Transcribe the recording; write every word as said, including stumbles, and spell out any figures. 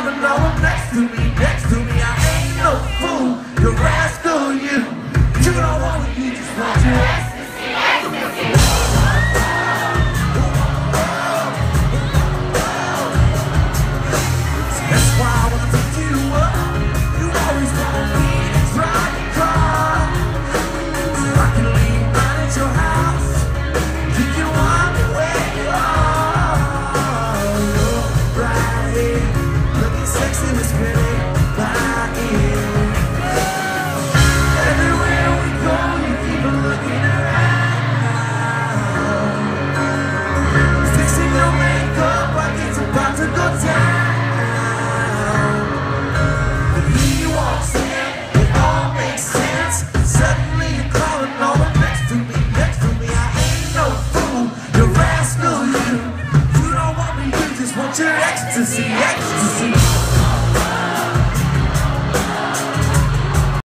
climbing over next to me, next to me. I ain't no fool, you rascal, you. You don't want me, you just want your ecstasy, ecstasy. That's why I wanna pick you up. You always want me to drive your car, so I can leave right at your house. You can walk where you are. You're right here, looking sexy, Miss Pretty, right here. Everywhere we go, you keep on looking around. Fixing your makeup like it's about to go down. Suddenly you're crawling over next to me, next to me. I ain't no fool, you rascal, you. You don't want me, you just want your ecstasy, ecstasy.